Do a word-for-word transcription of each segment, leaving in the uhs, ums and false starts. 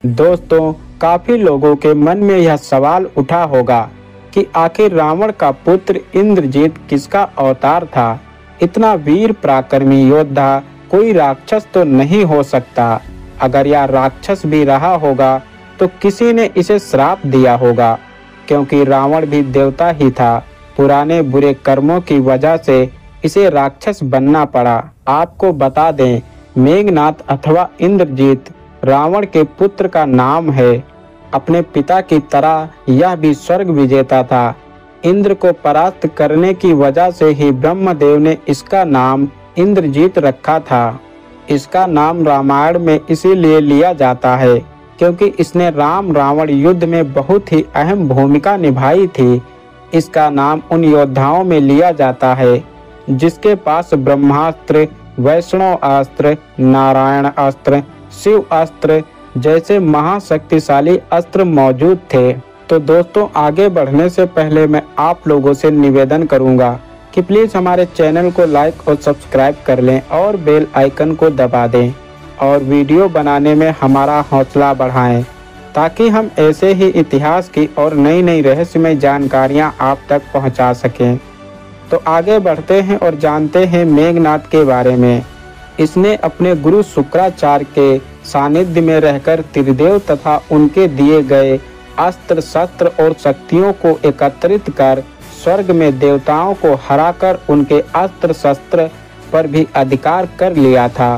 दोस्तों, काफी लोगों के मन में यह सवाल उठा होगा कि आखिर रावण का पुत्र इंद्रजीत किसका अवतार था। इतना वीर पराक्रमी योद्धा कोई राक्षस तो नहीं हो सकता। अगर यह राक्षस भी रहा होगा तो किसी ने इसे श्राप दिया होगा, क्योंकि रावण भी देवता ही था। पुराने बुरे कर्मों की वजह से इसे राक्षस बनना पड़ा। आपको बता दें, मेघनाथ अथवा इंद्रजीत रावण के पुत्र का नाम है। अपने पिता की तरह यह भी स्वर्ग विजेता था। इंद्र को परास्त करने की वजह से ही ब्रह्मदेव ने इसका नाम इंद्रजीत रखा था। इसका नाम रामायण में इसीलिए लिया जाता है क्योंकि इसने राम रावण युद्ध में बहुत ही अहम भूमिका निभाई थी। इसका नाम उन योद्धाओं में लिया जाता है जिसके पास ब्रह्मास्त्र, वैष्णव अस्त्र, नारायण अस्त्र, शिव अस्त्र जैसे महाशक्तिशाली अस्त्र मौजूद थे। तो दोस्तों, आगे बढ़ने से पहले मैं आप लोगों से निवेदन करूंगा कि प्लीज़ हमारे चैनल को लाइक और सब्सक्राइब कर लें और बेल आइकन को दबा दें और वीडियो बनाने में हमारा हौसला बढ़ाएं, ताकि हम ऐसे ही इतिहास की और नई नई रहस्यमय जानकारियां आप तक पहुंचा सकें। तो आगे बढ़ते हैं और जानते हैं मेघनाथ के बारे में। इसने अपने गुरु शुक्राचार्य के सानिध्य में रहकर त्रिदेव तथा उनके दिए गए अस्त्र शस्त्र और शक्तियों को एकत्रित कर स्वर्ग में देवताओं को हराकर उनके अस्त्र शस्त्र पर भी अधिकार कर लिया था।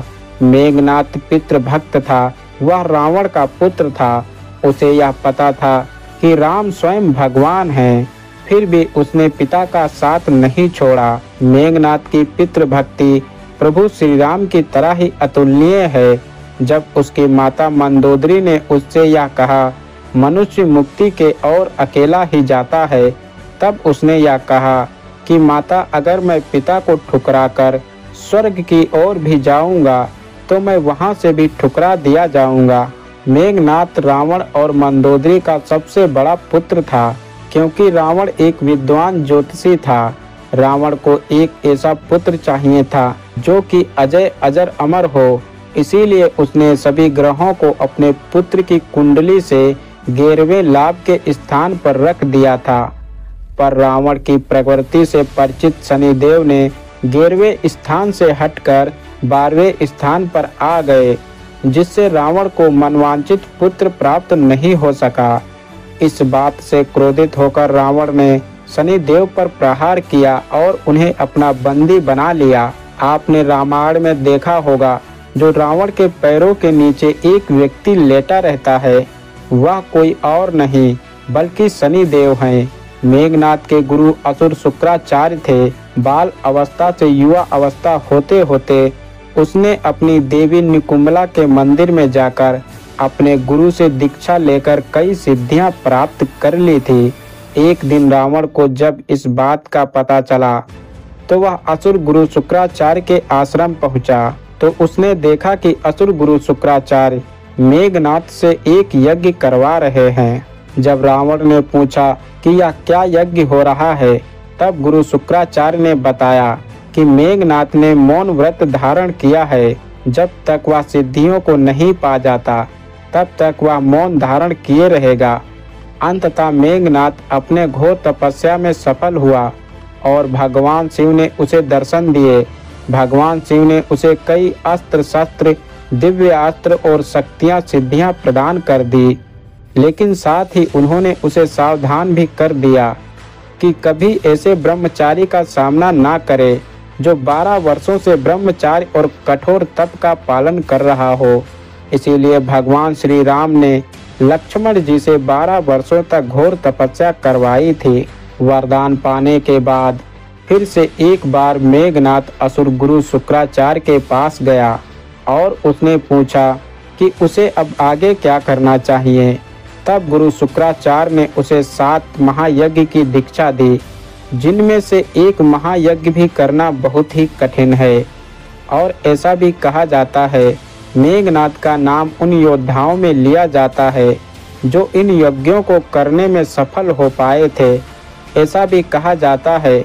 मेघनाथ पितृभक्त था। वह रावण का पुत्र था। उसे यह पता था कि राम स्वयं भगवान हैं, फिर भी उसने पिता का साथ नहीं छोड़ा। मेघनाथ की पितृभक्ति प्रभु श्री राम की तरह ही अतुलनीय है। जब उसकी माता मंदोदरी ने उससे यह कहा, मनुष्य मुक्ति के ओर अकेला ही जाता है, तब उसने यह कहा कि माता, अगर मैं पिता को ठुकराकर स्वर्ग की ओर भी जाऊंगा तो मैं वहां से भी ठुकरा दिया जाऊंगा। मेघनाथ रावण और मंदोदरी का सबसे बड़ा पुत्र था, क्योंकि रावण एक विद्वान ज्योतिषी था। रावण को एक ऐसा पुत्र चाहिए था जो कि अजय अजर अमर हो। इसीलिए उसने सभी ग्रहों को अपने पुत्र की कुंडली से ग्यारहवें लाभ के स्थान पर रख दिया था। पर रावण की प्रवृत्ति से परिचित शनिदेव ने ग्यारहवें स्थान से हटकर बारहवें स्थान पर आ गए, जिससे रावण को मनवांचित पुत्र प्राप्त नहीं हो सका। इस बात से क्रोधित होकर रावण ने शनिदेव पर प्रहार किया और उन्हें अपना बंदी बना लिया। आपने रामायण में देखा होगा, जो रावण के पैरों के नीचे एक व्यक्ति लेटा रहता है, वह कोई और नहीं बल्कि शनिदेव हैं। मेघनाथ के गुरु असुर शुक्राचार्य थे। बाल अवस्था से युवा अवस्था होते होते उसने अपनी देवी निकुंबला के मंदिर में जाकर अपने गुरु से दीक्षा लेकर कई सिद्धियां प्राप्त कर ली थी। एक दिन रावण को जब इस बात का पता चला तो वह असुर गुरु शुक्राचार्य के आश्रम पहुंचा। तो उसने देखा कि असुर गुरु शुक्राचार्य मेघनाथ से एक यज्ञ करवा रहे हैं। जब रावण ने पूछा कि यह क्या यज्ञ हो रहा है, तब गुरु शुक्राचार्य ने बताया कि मेघनाथ ने मौन व्रत धारण किया है। जब तक वह सिद्धियों को नहीं पा जाता, तब तक वह मौन धारण किए रहेगा। अंततः मेघनाथ अपने घोर तपस्या में सफल हुआ और भगवान शिव ने उसे दर्शन दिए। भगवान शिव ने उसे कई अस्त्र शस्त्र, दिव्य अस्त्र और शक्तियां सिद्धियां प्रदान कर दी, लेकिन साथ ही उन्होंने उसे सावधान भी कर दिया कि कभी ऐसे ब्रह्मचारी का सामना ना करे जो बारह वर्षों से ब्रह्मचार्य और कठोर तप का पालन कर रहा हो। इसीलिए भगवान श्री राम ने लक्ष्मण जी से बारह वर्षों तक घोर तपस्या करवाई थी। वरदान पाने के बाद फिर से एक बार मेघनाथ असुर गुरु शुक्राचार्य के पास गया और उसने पूछा कि उसे अब आगे क्या करना चाहिए। तब गुरु शुक्राचार्य ने उसे सात महायज्ञ की दीक्षा दी, जिनमें से एक महायज्ञ भी करना बहुत ही कठिन है। और ऐसा भी कहा जाता है, मेघनाथ का नाम उन योद्धाओं में लिया जाता है जो इन यज्ञों को करने में सफल हो पाए थे। ऐसा भी कहा जाता है,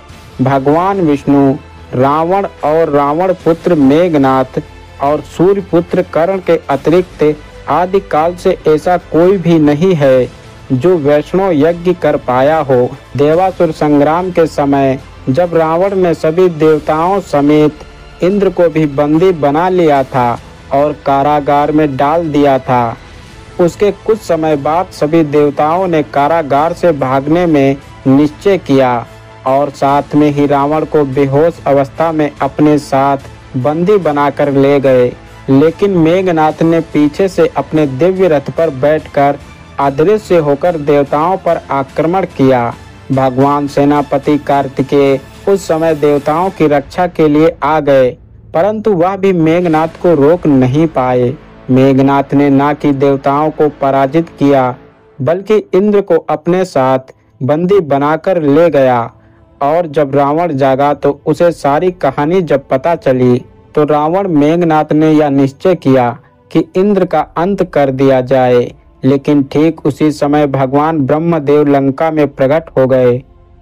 भगवान विष्णु रावण और रावण पुत्र मेघनाथ और सूर्य पुत्र कर्ण के अतिरिक्त आदि काल से ऐसा कोई भी नहीं है जो वैष्णव यज्ञ कर पाया हो। देवासुर संग्राम के समय जब रावण ने सभी देवताओं समेत इंद्र को भी बंदी बना लिया था और कारागार में डाल दिया था, उसके कुछ समय बाद सभी देवताओं ने कारागार से भागने में निश्चय किया और साथ में ही रावण को बेहोश अवस्था में अपने साथ बंदी बनाकर ले गए। लेकिन मेघनाथ ने पीछे से अपने दिव्य रथ पर बैठकर अदृश्य होकर देवताओं पर आक्रमण किया। भगवान सेनापति कार्तिकेय उस समय देवताओं की रक्षा के लिए आ गए, परंतु वह भी मेघनाथ को रोक नहीं पाए। मेघनाथ ने ना कि देवताओं को पराजित किया, बल्कि इंद्र को अपने साथ बंदी बनाकर ले गया। और जब रावण जागा तो उसे सारी कहानी जब पता चली तो रावण मेघनाथ ने यह निश्चय किया कि इंद्र का अंत कर दिया जाए। लेकिन ठीक उसी समय भगवान ब्रह्मदेव लंका में प्रकट हो गए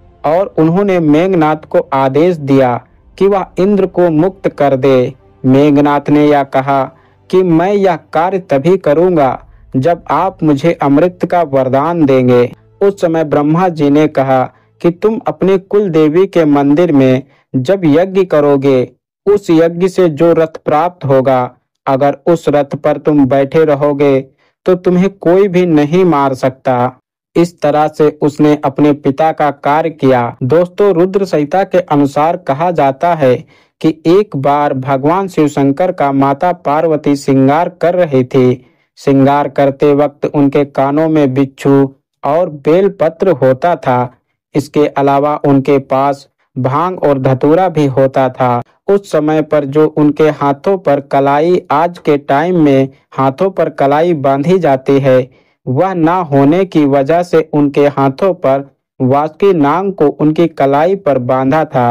और उन्होंने मेघनाथ को आदेश दिया कि वह इंद्र को मुक्त कर दे। मेघनाथ ने यह कहा कि मैं यह कार्य तभी करूंगा जब आप मुझे अमृत का वरदान देंगे। उस समय ब्रह्मा जी ने कहा कि तुम अपने कुल देवी के मंदिर में जब यज्ञ करोगे, उस यज्ञ से जो रथ प्राप्त होगा, अगर उस रथ पर तुम बैठे रहोगे तो तुम्हें कोई भी नहीं मार सकता। इस तरह से उसने अपने पिता का कार्य किया। दोस्तों, रुद्र संहिता के अनुसार कहा जाता है कि एक बार भगवान शिव शंकर का माता पार्वती श्रृंगार कर रही थी। श्रृंगार करते वक्त उनके कानों में बिच्छू और बेलपत्र होता था। इसके अलावा उनके पास भांग और धतूरा भी होता था। उस समय पर जो उनके हाथों पर कलाई, आज के टाइम में हाथों पर कलाई बांधी जाती है, वह ना होने की वजह से उनके हाथों पर वासुकी नाग को उनकी कलाई पर बांधा था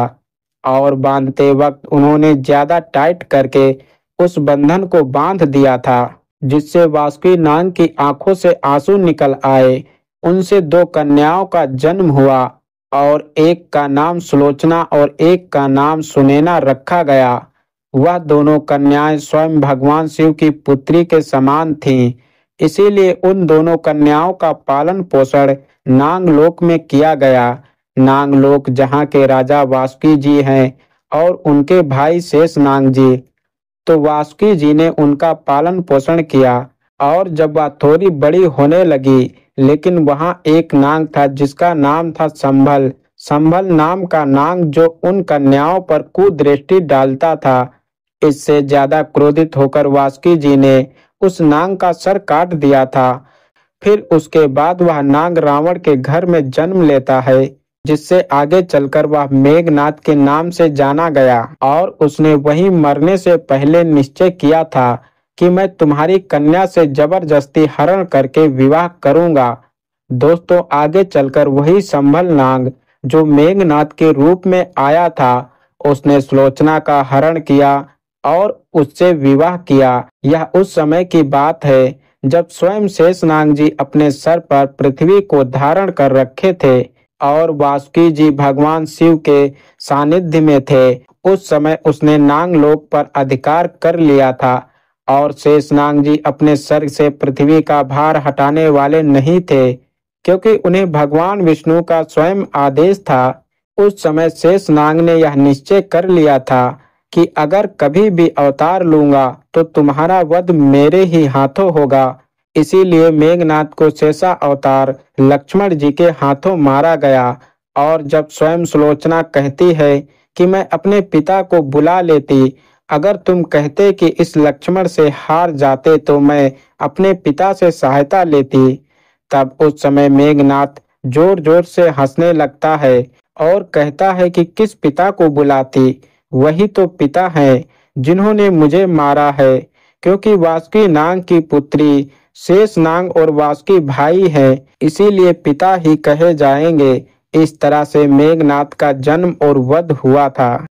और बांधते वक्त उन्होंने ज्यादा टाइट करके उस बंधन को बांध दिया था, जिससे वासुकी नाग की आंखों से आंसू निकल आए। उनसे दो कन्याओं का जन्म हुआ और एक का नाम सुलोचना और एक का नाम सुनैना रखा गया। वह दोनों कन्याएं स्वयं भगवान शिव की पुत्री के समान थीं, इसीलिए उन दोनों कन्याओं का पालन पोषण नागलोक में किया गया। नागलोक जहाँ के राजा वासुकी जी हैं और उनके भाई शेषनाग जी। तो वासुकी जी ने उनका पालन पोषण किया और जब वह थोड़ी बड़ी होने लगी, लेकिन वहाँ एक नाग था जिसका नाम था संभल। संभल नाम का नाग जो उन कन्याओं पर कुदृष्टि डालता था। इससे ज्यादा क्रोधित होकर वासुकी जी ने उस नाग का सर काट दिया था। फिर उसके बाद वह नाग रावण के घर में जन्म लेता है, जिससे आगे चलकर वह मेघनाथ के नाम से जाना गया। और उसने वहीं मरने से पहले निश्चय किया था कि मैं तुम्हारी कन्या से जबरदस्ती हरण करके विवाह करूंगा। दोस्तों, आगे चलकर वही संभल नाग जो मेघनाथ के रूप में आया था, उसने सुलोचना का हरण किया और उससे विवाह किया। यह उस समय की बात है जब स्वयं शेषनाग जी अपने सर पर पृथ्वी को धारण कर रखे थे और वासुकी जी भगवान शिव के सानिध्य में थे। उस समय उसने नागलोक पर अधिकार कर लिया था और शेषनाग जी अपने सर से पृथ्वी का भार हटाने वाले नहीं थे, क्योंकि उन्हें भगवान विष्णु का स्वयं आदेश था। उस समय शेषनाग ने यह निश्चय कर लिया था कि अगर कभी भी अवतार लूंगा तो तुम्हारा वध मेरे ही हाथों होगा। इसीलिए मेघनाथ को शेषा अवतार लक्ष्मण जी के हाथों मारा गया। और जब स्वयं सुलोचना कहती है कि मैं अपने पिता को बुला लेती, अगर तुम कहते कि इस लक्ष्मण से हार जाते तो मैं अपने पिता से सहायता लेती, तब उस समय मेघनाथ जोर जोर से हंसने लगता है और कहता है कि किस पिता को बुलाती, वही तो पिता हैं जिन्होंने मुझे मारा है। क्योंकि वासुकी नाग की पुत्री शेषनाग और वासुकी भाई हैं, इसीलिए पिता ही कहे जाएंगे। इस तरह से मेघनाथ का जन्म और वध हुआ था।